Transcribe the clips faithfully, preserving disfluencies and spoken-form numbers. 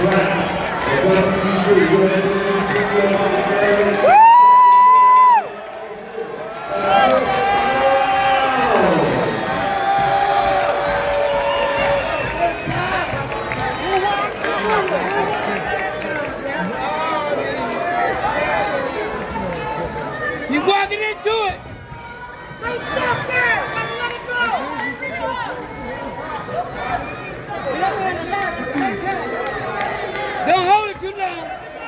You're walking into it. Don't stop there. Let it go. Don't hold it too long.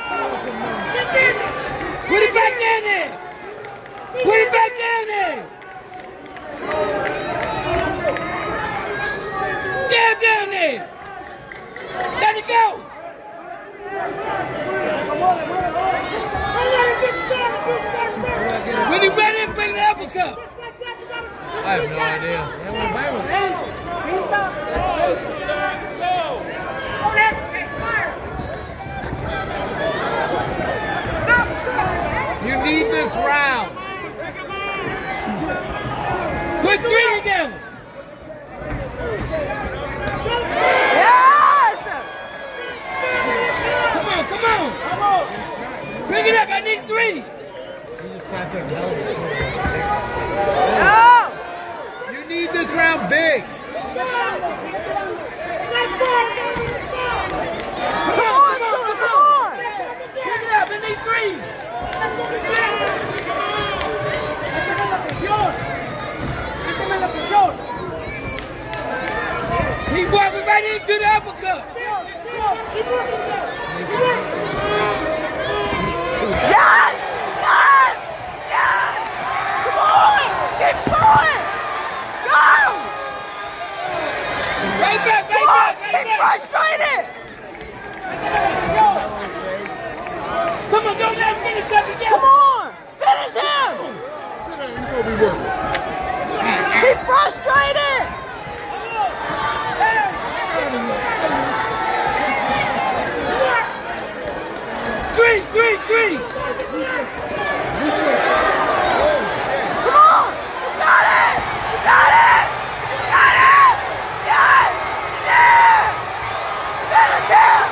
Put it back down there. Put it back down there. Jab down there. Let it go. When you're ready, bring the uppercut. I have no idea. You need this round. Put three together. Yes! Come on, come on. Bring it up. I need three. No! You need this round big. Come on, come on, come on. Bring it up. I need three. He's walking right into the uppercut. Yes! Yes! Yes! Come on! Keep going! Go! Right back, right Come on! back, right Keep back. frustrated! Come on, don't let him finish up again. Come on! Finish him! Keep frustrated! Three, three, three. Come on! You got it! You got it! You got it! Yes! Yeah! Finish him!